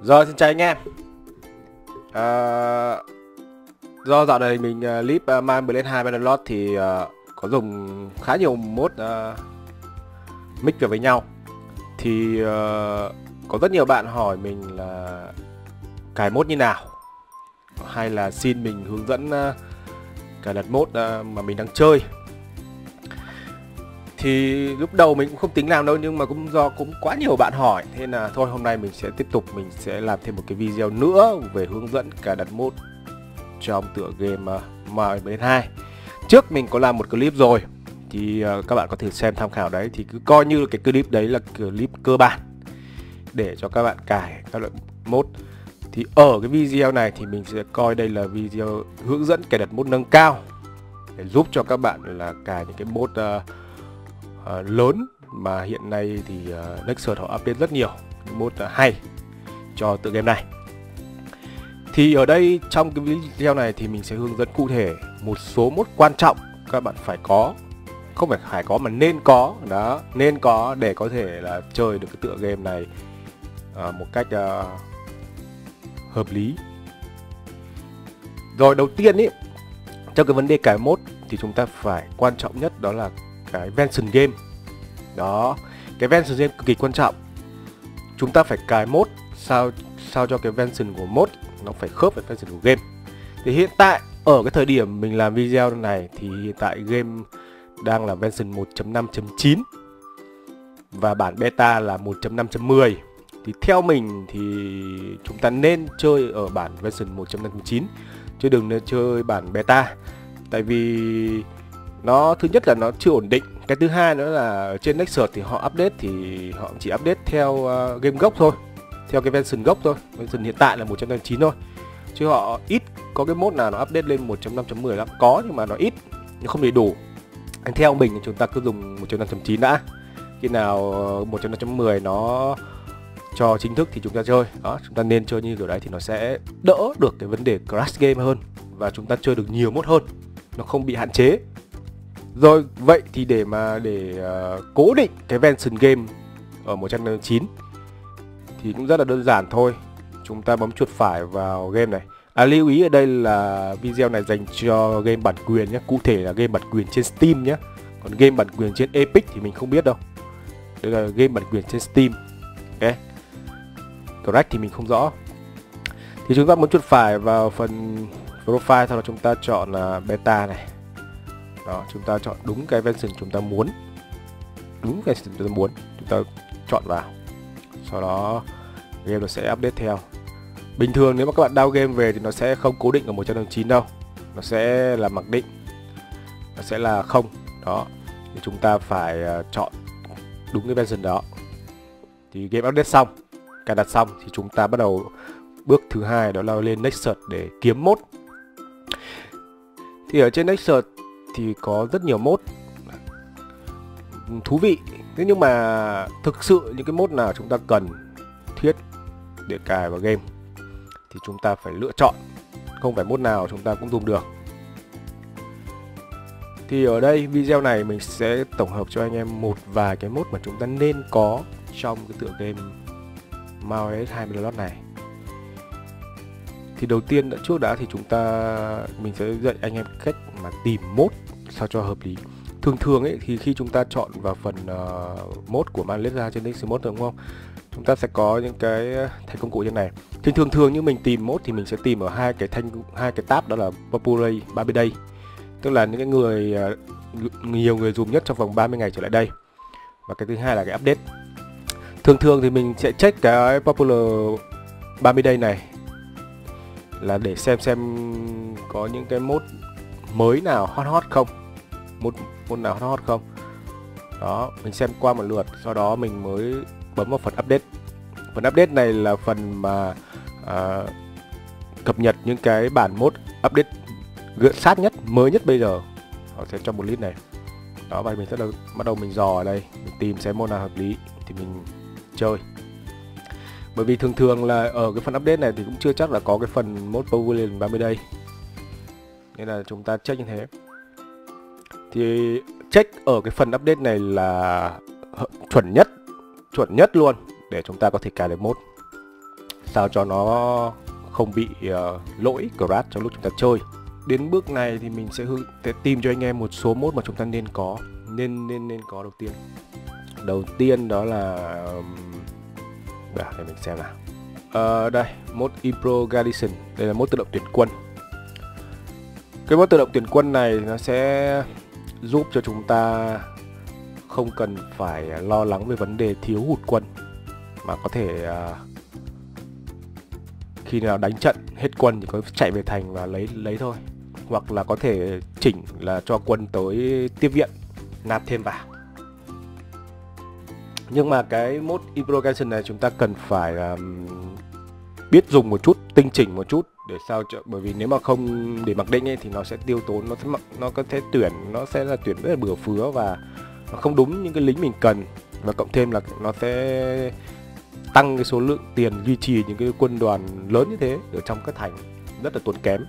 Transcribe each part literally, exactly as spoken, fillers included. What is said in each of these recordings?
Rồi, xin chào anh em. à, Do dạo này mình uh, clip uh, Man Blade hai Bannerlord thì uh, có dùng khá nhiều mod uh, mix về với nhau. Thì uh, có rất nhiều bạn hỏi mình là cài mod như nào, hay là xin mình hướng dẫn uh, cài đặt mod uh, mà mình đang chơi. Thì lúc đầu mình cũng không tính làm đâu, nhưng mà cũng do cũng quá nhiều bạn hỏi, thế là thôi hôm nay mình sẽ tiếp tục, mình sẽ làm thêm một cái video nữa về hướng dẫn cài đặt mod trong tựa game uh, Man Blade hai. Trước mình có làm một clip rồi thì uh, các bạn có thể xem tham khảo đấy, thì cứ coi như cái clip đấy là clip cơ bản để cho các bạn cài các loại mod. Thì ở cái video này thì mình sẽ coi đây là video hướng dẫn cài đặt mod nâng cao để giúp cho các bạn là cài những cái mod uh, uh, lớn mà hiện nay thì uh, Nexus họ update rất nhiều mod uh, hay cho tựa game này. Thì ở đây trong cái video này thì mình sẽ hướng dẫn cụ thể một số mod quan trọng các bạn phải có, không phải phải có mà nên có, đó, nên có để có thể là chơi được cái tựa game này uh, một cách uh, hợp lý. Rồi, đầu tiên ý, trong cái vấn đề cài mod thì chúng ta phải quan trọng nhất đó là cái version game. Đó, cái version game cực kỳ quan trọng. Chúng ta phải cài mod sao sao cho cái version của mod nó phải khớp với version của game. Thì hiện tại ở cái thời điểm mình làm video này thì hiện tại game đang là version một chấm năm chấm chín và bản beta là một chấm năm chấm mười. Thì theo mình thì chúng ta nên chơi ở bản version một chấm năm chấm chín chứ đừng nên chơi bản beta. Tại vì nó thứ nhất là nó chưa ổn định, cái thứ hai nữa là ở trên Nexus thì họ update thì họ chỉ update theo uh, game gốc thôi, theo cái version gốc thôi. Version hiện tại là một chấm năm chấm chín thôi, chứ họ ít có cái mod nào nó update lên một chấm năm chấm mười lắm. Có nhưng mà nó ít, nhưng không đầy đủ. Theo mình thì chúng ta cứ dùng một chấm năm chấm chín đã. Khi nào một chấm năm chấm mười nó cho chính thức thì chúng ta chơi. Đó, chúng ta nên chơi như kiểu đấy thì nó sẽ đỡ được cái vấn đề crash game hơn và chúng ta chơi được nhiều mod hơn, nó không bị hạn chế. Rồi, vậy thì để mà để uh, cố định cái version game ở một chấm năm chấm chín thì cũng rất là đơn giản thôi. Chúng ta bấm chuột phải vào game này. À, lưu ý ở đây là video này dành cho game bản quyền nhé, cụ thể là game bản quyền trên Steam nhé. Còn game bản quyền trên Epic thì mình không biết đâu. Đây là game bản quyền trên Steam. Ok, correct thì mình không rõ. Thì chúng ta bấm chuột phải vào phần profile, sau đó chúng ta chọn là beta này. Đó, chúng ta chọn đúng cái version chúng ta muốn, đúng cái version chúng ta muốn, chúng ta chọn vào. Sau đó game nó sẽ update theo. Bình thường nếu mà các bạn download game về thì nó sẽ không cố định ở một chấm năm chấm chín đâu, nó sẽ là mặc định, nó sẽ là không. Đó, thì chúng ta phải uh, chọn đúng cái version đó. Thì game update xong, cài đặt xong thì chúng ta bắt đầu bước thứ hai, đó là lên Nexus để kiếm mod. Thì ở trên Nexus thì có rất nhiều mod thú vị. Thế nhưng mà thực sự những cái mod nào chúng ta cần thiết để cài vào game thì chúng ta phải lựa chọn, không phải mod nào chúng ta cũng dùng được. Thì ở đây video này mình sẽ tổng hợp cho anh em một vài cái mod mà chúng ta nên có trong cái tựa game Man Blade hai Bannerlord này. Thì đầu tiên đã trước đã thì chúng ta mình sẽ dạy anh em cách mà tìm mod sao cho hợp lý. Thường thường ấy thì khi chúng ta chọn vào phần uh, mod của Man Blade ra trên Nexus mod, đúng không? Chúng ta sẽ có những cái thành công cụ như này. Thì thường thường như mình tìm mod thì mình sẽ tìm ở hai cái thanh hai cái tab, đó là Popular ba mươi Day, tức là những cái người uh, nhiều người dùng nhất trong vòng ba mươi ngày trở lại đây. Và cái thứ hai là cái update. Thường thường thì mình sẽ check cái Popular ba mươi Day này là để xem xem có những cái mod mới nào hot hot không, mod mod nào hot hot không. Đó, mình xem qua một lượt, sau đó mình mới bấm vào phần update. Phần update này là phần mà à, cập nhật những cái bản mod update gần sát nhất, mới nhất bây giờ. Họ sẽ cho một list này. Đó, và mình sẽ đầu, bắt đầu mình dò ở đây, mình tìm xem mod nào hợp lý thì mình chơi. Bởi vì thường thường là ở cái phần update này thì cũng chưa chắc là có cái phần mod Pavilion ba mươi Day, nên là chúng ta check như thế. Thì check ở cái phần update này là chuẩn nhất, chuẩn nhất luôn để chúng ta có thể cài được mod. sao cho nó không bị uh, lỗi crash trong lúc chúng ta chơi. Đến bước này thì mình sẽ hướng sẽ tìm cho anh em một số mode mà chúng ta nên có, nên nên nên có đầu tiên. Đầu tiên đó là um, để mình xem nào. Uh, đây, mode Impro Garrison, đây là mode tự động tuyển quân. Cái mode tự động tuyển quân này nó sẽ giúp cho chúng ta không cần phải lo lắng về vấn đề thiếu hụt quân, mà có thể uh, khi nào đánh trận hết quân thì có chạy về thành và lấy lấy thôi, hoặc là có thể chỉnh là cho quân tới tiếp viện, nạp thêm vào. Nhưng mà cái mode Impro Garrison này chúng ta cần phải um, biết dùng một chút, tinh chỉnh một chút để sao cho, bởi vì nếu mà không để mặc định ấy, thì nó sẽ tiêu tốn, nó sẽ nó có thể tuyển nó sẽ là tuyển rất là bừa phứa và nó không đúng những cái lính mình cần, và cộng thêm là nó sẽ tăng cái số lượng tiền duy trì những cái quân đoàn lớn như thế ở trong các thành, rất là tốn kém.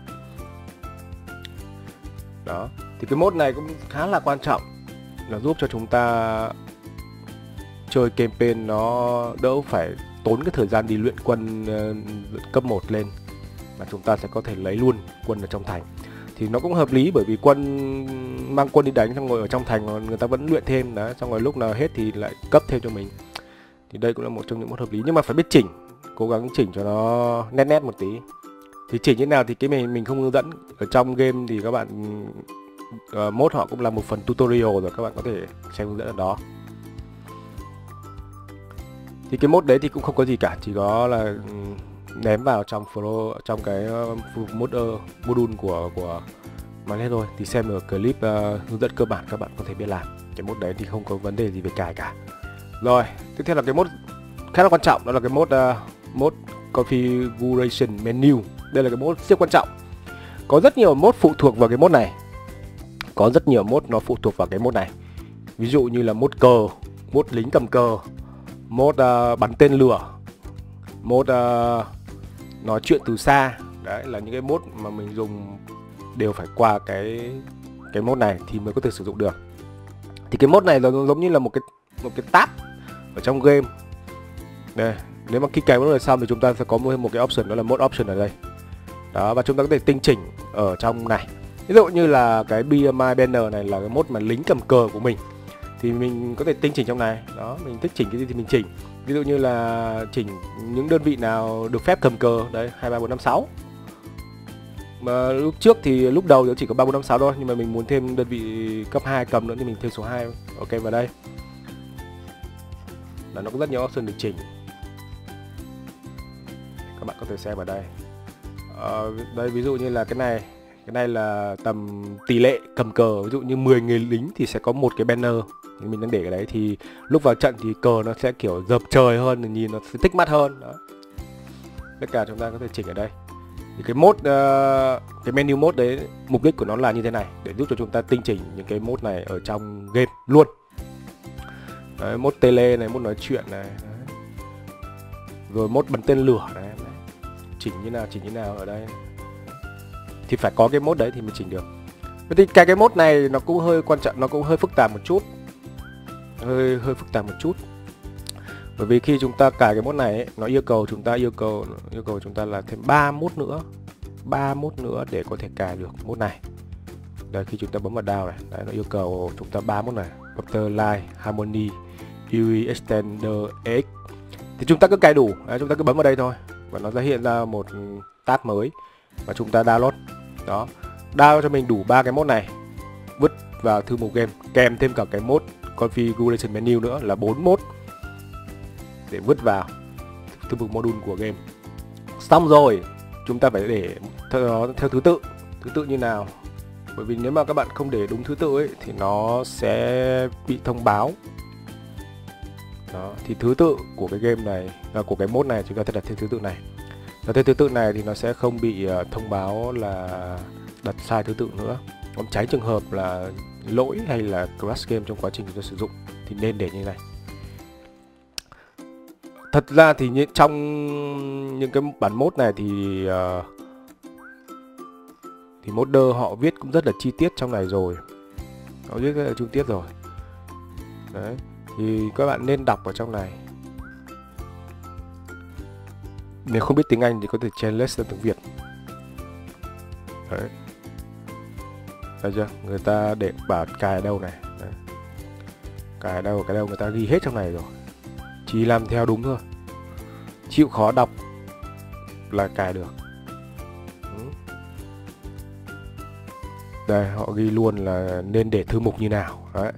Đó, thì cái mode này cũng khá là quan trọng, là giúp cho chúng ta chơi campaign nó đỡ phải tốn cái thời gian đi luyện quân uh, cấp một lên, mà chúng ta sẽ có thể lấy luôn quân ở trong thành. Thì nó cũng hợp lý, bởi vì quân mang quân đi đánh xong ngồi ở trong thành người ta vẫn luyện thêm đó, xong rồi lúc nào hết thì lại cấp thêm cho mình. Thì đây cũng là một trong những mode hợp lý, nhưng mà phải biết chỉnh, cố gắng chỉnh cho nó nét nét một tí. Thì chỉnh như nào thì cái mình mình không hướng dẫn ở trong game, thì các bạn uh, mode họ cũng là một phần tutorial rồi, các bạn có thể xem hướng dẫn ở đó. Thì cái mode đấy thì cũng không có gì cả, chỉ có là ném vào trong flow, trong cái uh, mode uh, module của của mà hết thôi. Thì xem ở clip uh, hướng dẫn cơ bản các bạn có thể biết làm. Cái mode đấy thì không có vấn đề gì về cài cả. Rồi, tiếp theo là cái mode khá là quan trọng, đó là cái mode uh, mode configuration menu. Đây là cái mode siêu quan trọng. Có rất nhiều mode phụ thuộc vào cái mode này. Có rất nhiều mode nó phụ thuộc vào cái mode này. Ví dụ như là mode cờ, mode lính cầm cờ, mode uh, bắn tên lửa, mode uh, nói chuyện từ xa. Đấy là những cái mode mà mình dùng đều phải qua cái cái mode này thì mới có thể sử dụng được. Thì cái mode này nó giống như là một cái một cái tab ở trong game. Đây, nếu mà khi cài mode này xong thì chúng ta sẽ có một, một cái option, đó là mode option ở đây. Đó, và chúng ta có thể tinh chỉnh ở trong này. Ví dụ như là cái bê em i banner này là cái mode mà lính cầm cờ của mình, thì mình có thể tinh chỉnh trong này. Đó, mình thích chỉnh cái gì thì mình chỉnh. Ví dụ như là chỉnh những đơn vị nào được phép cầm cờ. Đấy, hai ba bốn năm sáu. Mà lúc trước thì lúc đầu nó chỉ có ba bốn năm sáu thôi, nhưng mà mình muốn thêm đơn vị cấp hai cầm nữa thì mình thêm số hai. Ok, vào đây. Là nó có rất nhiều option được chỉnh. Các bạn có thể xem ở đây. Ờ, đây ví dụ như là cái này, cái này là tầm tỷ lệ cầm cờ, ví dụ như mười người lính thì sẽ có một cái banner. Thì mình đang để cái đấy, thì lúc vào trận thì cờ nó sẽ kiểu dập trời hơn, nhìn nó sẽ thích mắt hơn. Đó. Tất cả chúng ta có thể chỉnh ở đây. Thì cái mode uh, cái menu mode đấy, mục đích của nó là như thế này, để giúp cho chúng ta tinh chỉnh những cái mode này ở trong game luôn. Đấy, mode tele này, mode nói chuyện này. Đấy. Rồi mode bắn tên lửa này. Đấy. Chỉnh như nào, chỉnh như nào ở đây. Thì phải có cái mode đấy thì mình chỉnh được. Thì cái cái mode này nó cũng hơi quan trọng, nó cũng hơi phức tạp một chút. Hơi hơi phức tạp một chút. Bởi vì khi chúng ta cài cái mode này ấy, nó yêu cầu chúng ta yêu cầu yêu cầu chúng ta là thêm ba mode nữa. ba mode nữa để có thể cài được mode này. Đây, khi chúng ta bấm vào down này, đấy, nó yêu cầu chúng ta ba mode này, Vector Light, Harmony, u i Extender e ích. Thì chúng ta cứ cài đủ, đấy, chúng ta cứ bấm vào đây thôi và nó sẽ hiện ra một tab mới và chúng ta download. Đó. Download cho mình đủ ba cái mode này, vứt vào thư mục game, kèm thêm cả cái mode configuration menu nữa là bốn mode để vứt vào thư mục module của game. Xong rồi, chúng ta phải để theo nó theo thứ tự. Thứ tự như nào? Bởi vì nếu mà các bạn không để đúng thứ tự ấy thì nó sẽ bị thông báo. Đó, thì thứ tự của cái game này, à, của cái mode này chúng ta sẽ đặt theo thứ tự này. Đặt theo thứ tự này thì nó sẽ không bị uh, thông báo là đặt sai thứ tự nữa. Còn tránh trường hợp là lỗi hay là crash game trong quá trình chúng ta sử dụng thì nên để như này. Thật ra thì như, trong những cái bản mode này thì uh, thì modder họ viết cũng rất là chi tiết trong này rồi. Họ viết rất là chi tiết rồi. Đấy, thì các bạn nên đọc ở trong này. Nếu không biết tiếng Anh thì có thể translate sang tiếng Việt. Đấy. Thấy chưa? Người ta để bảo cài ở đâu này. Đấy. Cài ở đâu, cái đâu người ta ghi hết trong này rồi. Chỉ làm theo đúng thôi. Chịu khó đọc là cài được. Ừ. Đây, họ ghi luôn là nên để thư mục như nào. Đấy.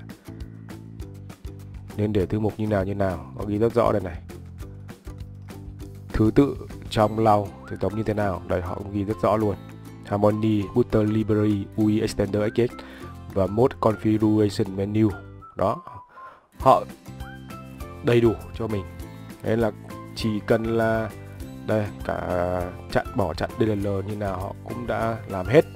Nên để thư mục như nào như nào. Họ ghi rất rõ đây này. Thứ tự trong lau thì giống như thế nào. Đây, họ cũng ghi rất rõ luôn. Harmony, Booter Library, u i Extender ích ích và Mode Configuration Menu. Đó. Họ đầy đủ cho mình. Nên là chỉ cần là đây, cả chặn bỏ chặn đê lờ lờ như nào họ cũng đã làm hết.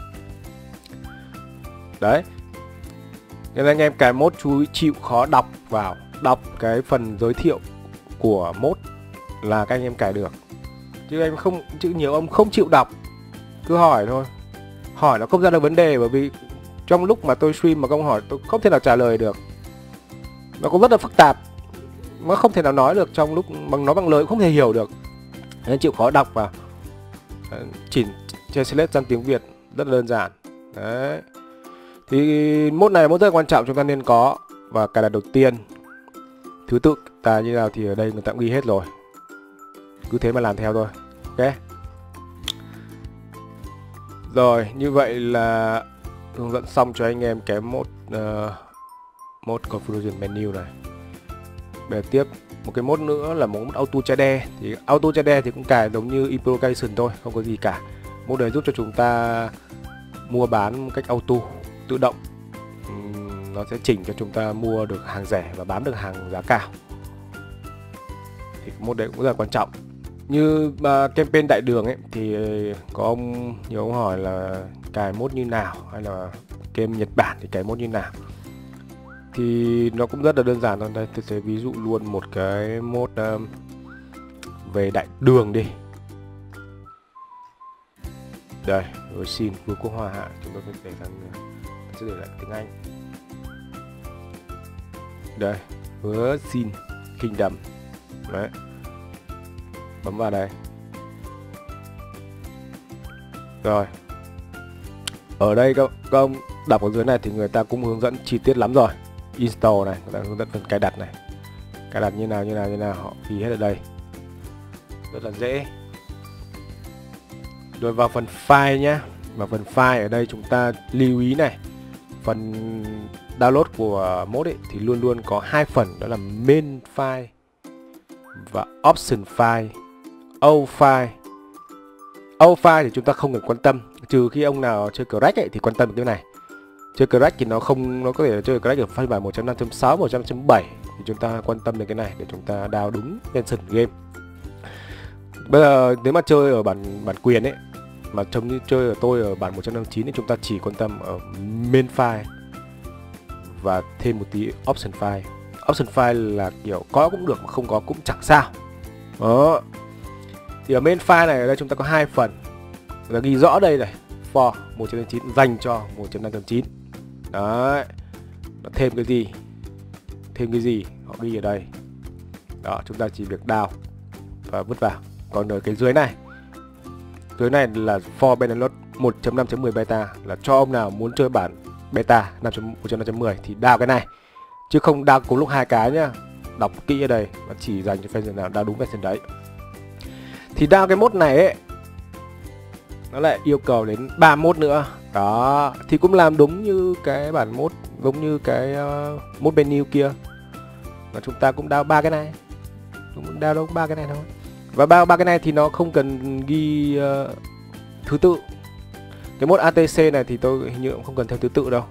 Đấy. Nên anh em cài mode chú ý chịu khó đọc vào, đọc cái phần giới thiệu của mode là các anh em cài được. Chứ anh không, chứ nhiều ông không chịu đọc, cứ hỏi thôi. Hỏi nó không ra được vấn đề, bởi vì trong lúc mà tôi stream mà công hỏi tôi không thể nào trả lời được. Nó cũng rất là phức tạp. Nó không thể nào nói được trong lúc bằng nói bằng lời cũng không thể hiểu được. Nên chịu khó đọc vào. Chỉnh translate sang tiếng Việt rất là đơn giản. Đấy. Thì mode này là mode rất là quan trọng chúng ta nên có và cài đặt đầu tiên. Thứ tự ta như nào thì ở đây người ta cũng ghi hết rồi. Cứ thế mà làm theo thôi. Ok. Rồi, như vậy là hướng dẫn xong cho anh em cái mode uh, mode configuration menu này. Bây giờ tiếp một cái mode nữa là mode auto shader. Thì auto shader thì cũng cài giống như invocation thôi, không có gì cả. Mode này giúp cho chúng ta mua bán một cách auto, tự động. Uhm, nó sẽ chỉnh cho chúng ta mua được hàng rẻ và bán được hàng giá cao. Thì mode đấy cũng rất là quan trọng. Như uh, campaign đại đường ấy thì có ông nhiều ông hỏi là cài mode như nào, hay là game Nhật Bản thì cài mode như nào. Thì nó cũng rất là đơn giản thôi. Đây tôi sẽ ví dụ luôn một cái mode um, về đại đường đi. Đây, rồi xin vừa quốc hòa hạ, chúng ta sẽ để sang sẽ để lại tiếng Anh. Đây, vừa xin kingdom. Đấy. Bấm vào đây. Rồi. Ở đây các, các ông đọc ở dưới này thì người ta cũng hướng dẫn chi tiết lắm rồi. Install này, người ta hướng dẫn phần cài đặt này. Cài đặt như nào như nào như nào họ ghi hết ở đây. Rất là dễ. Rồi vào phần file nhá. Vào phần file ở đây chúng ta lưu ý này. Phần download của mode ấy, thì luôn luôn có hai phần, đó là main file và option file. Old file. Old file thì chúng ta không cần quan tâm, trừ khi ông nào chơi crack ấy thì quan tâm cái này. Chơi crack thì nó không, nó có thể là chơi crack ở phiên bản một chấm năm chấm sáu, một chấm năm chấm bảy thì chúng ta quan tâm đến cái này để chúng ta download đúng version game. Bây giờ nếu mà chơi ở bản bản quyền ấy, mà trông như chơi ở tôi ở bản một chấm năm chín thì chúng ta chỉ quan tâm ở main file và thêm một tí option file. Option file là kiểu có cũng được mà không có cũng chẳng sao. Đó. Thì ở main file này ở đây chúng ta có hai phần. Người ta ghi rõ đây này, for một chấm năm chín dành cho một chấm năm chấm chín. Đấy. Nó thêm cái gì? Thêm cái gì? Họ ghi ở đây. Đó, chúng ta chỉ việc download và vứt vào. Còn ở cái dưới này, dưới này là for download một chấm năm chấm mười beta, là cho ông nào muốn chơi bản beta một chấm năm chấm mười thì download cái này. Chứ không download cùng lúc hai cái nhá. Đọc kỹ ở đây, nó chỉ dành cho version nào download đúng version đấy. Thì download cái mode này ấy, nó lại yêu cầu đến ba mode nữa. Đó, thì cũng làm đúng như cái bản mode, giống như cái uh, mode menu kia. Và chúng ta cũng download ba cái này. Cũng download ba cái này thôi. Và ba ba cái này thì nó không cần ghi uh, thứ tự. Cái mode a tê xê này thì tôi hình như cũng không cần theo thứ tự đâu.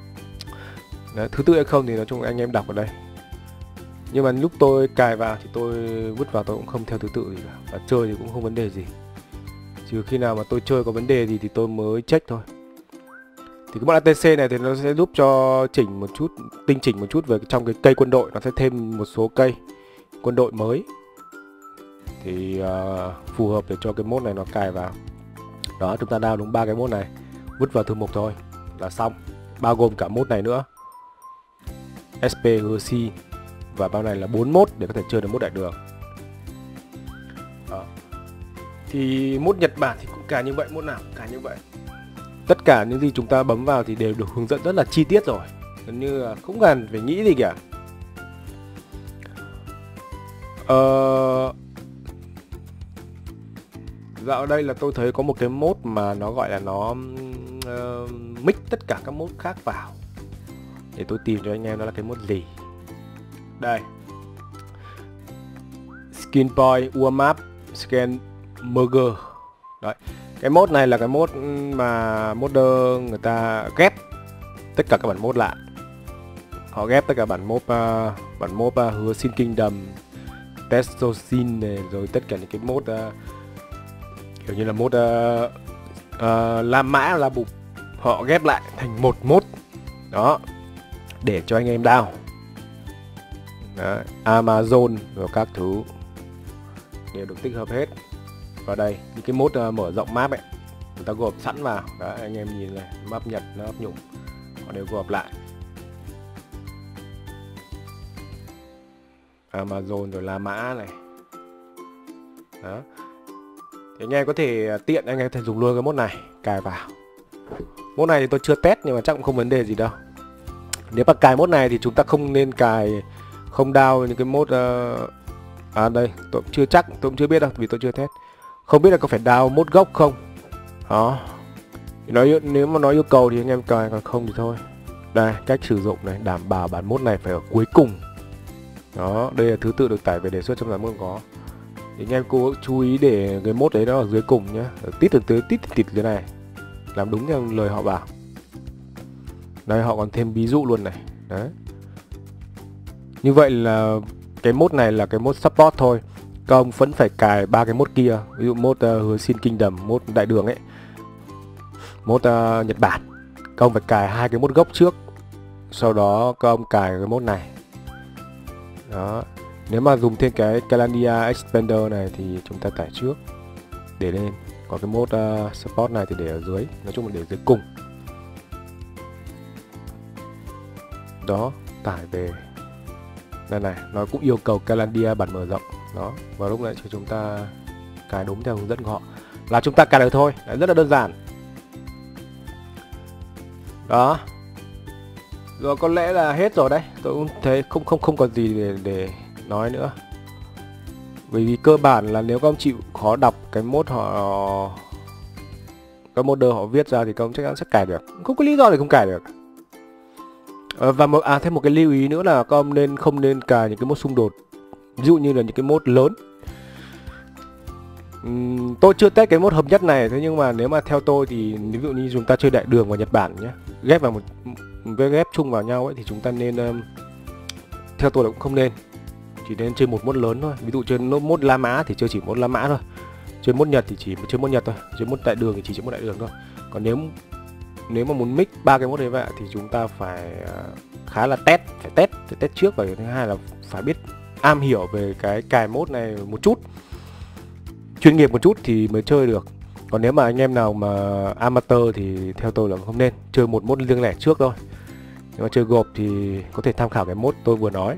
Đấy, thứ tự hay không thì nói chung anh em đọc ở đây. Nhưng mà lúc tôi cài vào thì tôi vứt vào tôi cũng không theo thứ tự gì cả. Và chơi thì cũng không vấn đề gì. Trừ khi nào mà tôi chơi có vấn đề gì thì tôi mới check thôi. Thì cái mode a tê xê này thì nó sẽ giúp cho chỉnh một chút, tinh chỉnh một chút về trong cái cây quân đội. Nó sẽ thêm một số cây quân đội mới. Thì uh, phù hợp để cho cái mode này nó cài vào. Đó, chúng ta download đúng ba cái mode này, vứt vào thư mục thôi là xong. Bao gồm cả mode này nữa, ét pê giê xê, và bao này là bốn mode để có thể chơi được mode đại đường. Đó. Thì mốt Nhật Bản thì cũng cả như vậy, mốt nào cũng cả như vậy. Tất cả những gì chúng ta bấm vào thì đều được hướng dẫn rất là chi tiết rồi, gần như là không cần phải nghĩ gì cả. Ờ... Dạo đây là tôi thấy có một cái mốt mà nó gọi là nó uh, mix tất cả các mốt khác vào. Để tôi tìm cho anh em nó là cái mốt gì. Đây, Skin Boy Warm Up Scan Burger. Đấy, cái mốt này là cái mốt mà modder người ta ghép tất cả các bản mốt lại. Họ ghép tất cả bản mốt uh, bản mốt uh, Hứa Xin Kingdom, Testosin này, rồi tất cả những cái mốt uh, kiểu như là mốt uh, uh, La Mã, La Bụp, họ ghép lại thành một mốt đó để cho anh em down. Đấy, Amazon rồi các thứ đều được tích hợp hết vào đây. Những cái mốt uh, mở rộng map ấy, người ta gộp sẵn vào. Đấy, anh em nhìn này, map Nhật, map Nhung, họ đều gộp lại. Amazon rồi La Mã này. Đó. Thì anh em có thể tiện anh em có thể dùng luôn cái mốt này cài vào. Mốt này thì tôi chưa test nhưng mà chắc cũng không vấn đề gì đâu. Nếu mà cài mốt này thì chúng ta không nên cài, không down những cái mốt uh... à đây, tôi cũng chưa chắc, tôi cũng chưa biết đâu vì tôi chưa test. Không biết là có phải down mốt gốc không. Đó. Nói, nếu mà nói yêu cầu thì anh em cài, còn không thì thôi. Đây, cách sử dụng này, đảm bảo bản mốt này phải ở cuối cùng. Đó, đây là thứ tự được tải về đề xuất trong bản mốt có. Thì anh em cố chú ý để cái mốt đấy nó ở dưới cùng nhá, ở tít từ tới tít tít dưới này, làm đúng theo lời họ bảo. Đây họ còn thêm ví dụ luôn này. Đấy. Như vậy là cái mốt này là cái mốt support thôi. Các ông vẫn phải cài ba cái mốt kia, ví dụ mốt uh, Hứa Xin Kingdom, mốt đại đường ấy, mốt uh, Nhật Bản. Các ông phải cài hai cái mốt gốc trước, sau đó các ông cài cái mốt này. Đó. Nếu mà dùng thêm cái Calandia Expander này thì chúng ta tải trước để lên. Còn cái mốt uh, support này thì để ở dưới, nói chung là để dưới cùng. Đó, tải về. Đây này, nó cũng yêu cầu Calandia bản mở rộng. Đó, và lúc này chúng ta cài đúng theo hướng dẫn của họ là chúng ta cài được thôi. Đấy, rất là đơn giản. Đó. Rồi có lẽ là hết rồi đấy. Tôi cũng thấy không không không còn gì để để nói nữa. Bởi vì cơ bản là nếu các ông chịu khó đọc cái mốt họ, các modder họ viết ra thì các ông chắc chắn sẽ cài được. Không có lý do để không cài được. À, và một, à, thêm một cái lưu ý nữa là các ông nên không nên cài những cái mốt xung đột. Ví dụ như là những cái mốt lớn. uhm, Tôi chưa test cái mốt hợp nhất này. Thế nhưng mà nếu mà theo tôi thì ví dụ như chúng ta chơi đại đường và Nhật Bản nhé, ghép vào một ghép chung vào nhau ấy, thì chúng ta nên um, theo tôi là cũng không nên, chỉ nên chơi một mốt lớn thôi. Ví dụ chơi mốt La Mã thì chơi chỉ mốt La Mã thôi, chơi mốt Nhật thì chỉ chơi mốt Nhật thôi, chơi mốt đại đường thì chỉ chơi mốt đại đường thôi. Còn nếu nếu mà muốn mix ba cái mốt đấy vậy thì chúng ta phải uh, khá là test, phải test, phải test trước. Và thứ hai là phải biết am hiểu về cái cài mốt này một chút, chuyên nghiệp một chút thì mới chơi được. Còn nếu mà anh em nào mà amateur thì theo tôi là không nên chơi một mốt riêng lẻ trước thôi. Nếu mà chơi gộp thì có thể tham khảo cái mốt tôi vừa nói.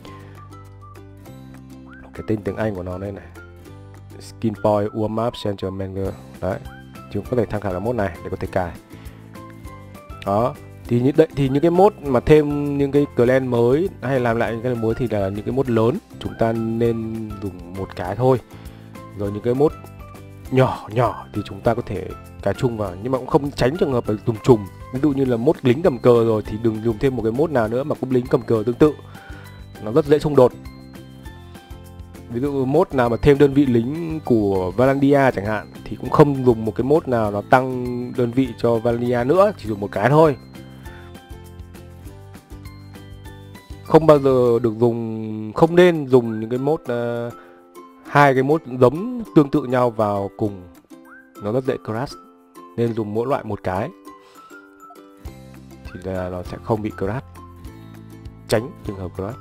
Cái tên tiếng Anh của nó đây này, Skin Boy Warm Up Central Manger. Đấy, chúng có thể tham khảo cái mốt này để có thể cài. Đó, thì những, thì những cái mốt mà thêm những cái clan mới hay làm lại những cái mới thì là những cái mốt lớn, chúng ta nên dùng một cái thôi. Rồi những cái mốt nhỏ nhỏ thì chúng ta có thể cài chung vào, nhưng mà cũng không tránh trường hợp là dùng trùng. Ví dụ như là mốt lính cầm cờ rồi thì đừng dùng thêm một cái mốt nào nữa mà cũng lính cầm cờ tương tự, nó rất dễ xung đột. Ví dụ mốt nào mà thêm đơn vị lính của Valandia chẳng hạn thì cũng không dùng một cái mốt nào nó tăng đơn vị cho Valandia nữa, chỉ dùng một cái thôi. Không bao giờ được dùng, không nên dùng những cái mốt uh, hai cái mốt giống tương tự nhau vào cùng, nó rất dễ crash. Nên dùng mỗi loại một cái thì là nó sẽ không bị crash, tránh trường hợp crash.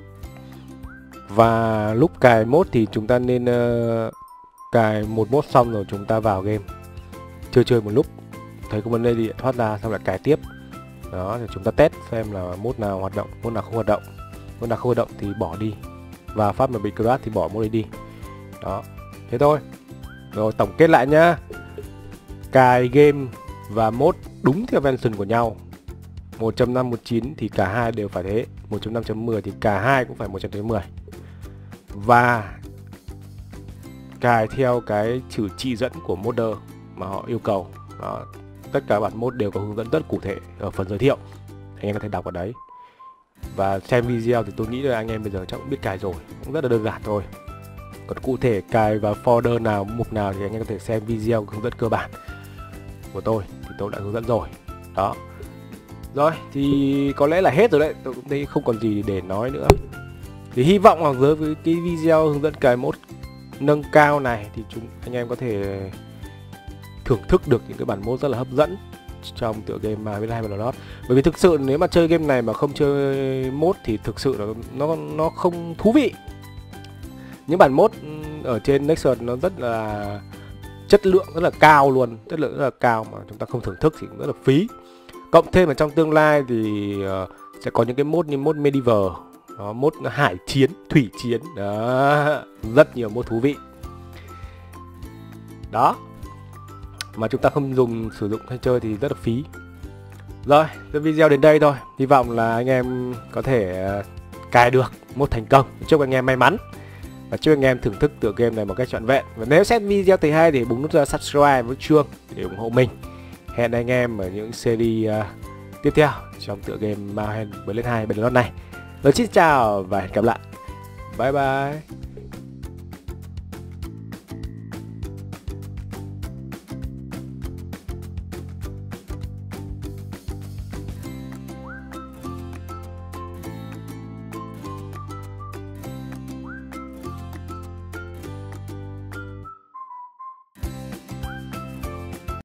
Và lúc cài mốt thì chúng ta nên uh, cài một mốt xong rồi chúng ta vào game chơi chơi một lúc, thấy có vấn đề gì thoát ra xong lại cài tiếp. Đó, thì chúng ta test xem là mốt nào hoạt động, mốt nào không hoạt động. Mốt nào không hoạt động thì bỏ đi, và phát mà bị crash thì bỏ mốt đấy đi. Đó, thế thôi. Rồi tổng kết lại nhá. Cài game và mod đúng theo version của nhau. một chấm năm một chín thì cả hai đều phải thế, một chấm năm chấm mười thì cả hai cũng phải một chấm mười. Và cài theo cái chữ chỉ dẫn của modder mà họ yêu cầu. Đó. Tất cả bản mod đều có hướng dẫn rất cụ thể ở phần giới thiệu, anh em có thể đọc vào đấy. Và xem video thì tôi nghĩ là anh em bây giờ chắc cũng biết cài rồi, cũng rất là đơn giản thôi. Còn cụ thể cài vào folder nào, mục nào thì anh em có thể xem video hướng dẫn cơ bản của tôi, thì tôi đã hướng dẫn rồi. Đó. Rồi, thì có lẽ là hết rồi đấy, tôi cũng thấy không còn gì để nói nữa. Thì hy vọng là với cái video hướng dẫn cài mod nâng cao này thì chúng anh em có thể thưởng thức được những cái bản mod rất là hấp dẫn trong tựa game My Little Nightmares. Bởi vì thực sự nếu mà chơi game này mà không chơi mod thì thực sự nó nó nó không thú vị. Những bản mod ở trên Nexus nó rất là chất lượng rất là cao luôn, chất lượng rất là cao mà chúng ta không thưởng thức thì cũng rất là phí. Cộng thêm ở trong tương lai thì uh, sẽ có những cái mod như mod medieval, đó, mod hải chiến, thủy chiến, đó, rất nhiều mod thú vị. Đó. Mà chúng ta không dùng sử dụng hay chơi thì rất là phí. Rồi, cái video đến đây thôi. Hy vọng là anh em có thể uh, cài được mod thành công. Chúc anh em may mắn và chúc anh em thưởng thức tựa game này một cách trọn vẹn. Và nếu xem video thấy hay thì bấm nút subscribe với chuông để ủng hộ mình. Hẹn anh em ở những series uh, tiếp theo trong tựa game My Little Nightmares hai này. Rồi xin chào và hẹn gặp lại. Bye bye.